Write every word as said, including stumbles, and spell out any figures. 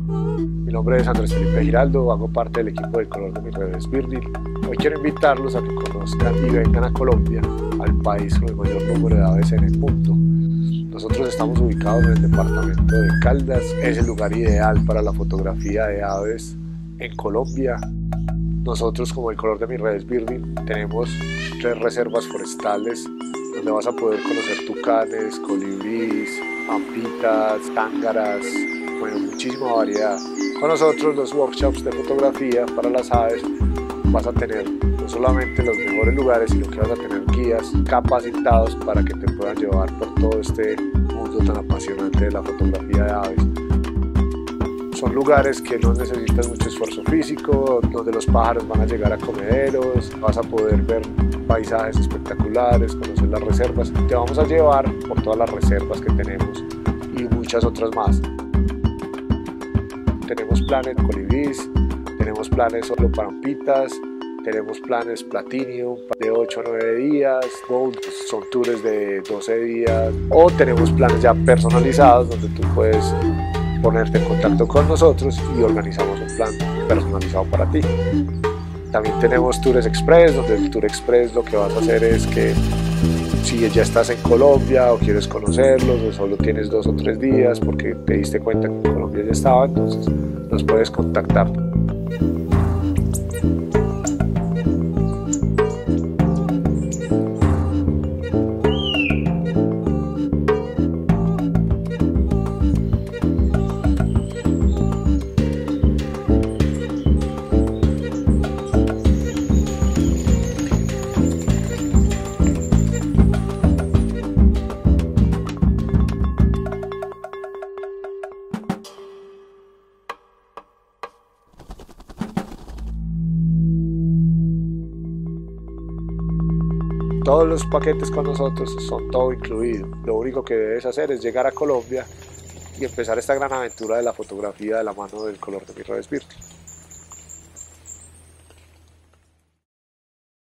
Mi nombre es Andrés Felipe Giraldo, hago parte del equipo del Color de mis redes Virgil. Hoy quiero invitarlos a que conozcan y vengan a Colombia, al país con el mayor número de aves en el mundo. Nosotros estamos ubicados en el departamento de Caldas, es el lugar ideal para la fotografía de aves en Colombia. Nosotros, como el Color de mis redes Virgil, tenemos tres reservas forestales donde vas a poder conocer tucanes, colibríes, pampitas, tángaras, bueno, muchísima variedad. Con nosotros los workshops de fotografía para las aves vas a tener no solamente los mejores lugares, sino que vas a tener guías capacitados para que te puedan llevar por todo este mundo tan apasionante de la fotografía de aves. Son lugares que no necesitas mucho esfuerzo físico, donde los pájaros van a llegar a comederos, vas a poder ver paisajes espectaculares, conocer las reservas. Te vamos a llevar por todas las reservas que tenemos y muchas otras más. Tenemos planes colibríes, tenemos planes solo parampitas, tenemos planes platinum de ocho a nueve días, gold son tours de doce días, o tenemos planes ya personalizados donde tú puedes ponerte en contacto con nosotros y organizamos un plan personalizado para ti. También tenemos tours express, donde el tour express lo que vas a hacer es que si ya estás en Colombia o quieres conocerlos o solo tienes dos o tres días porque te diste cuenta que en Colombia ya estaba, entonces nos puedes contactar. Todos los paquetes con nosotros son todo incluido. Lo único que debes hacer es llegar a Colombia y empezar esta gran aventura de la fotografía de la mano del Color de mis redes Virgil.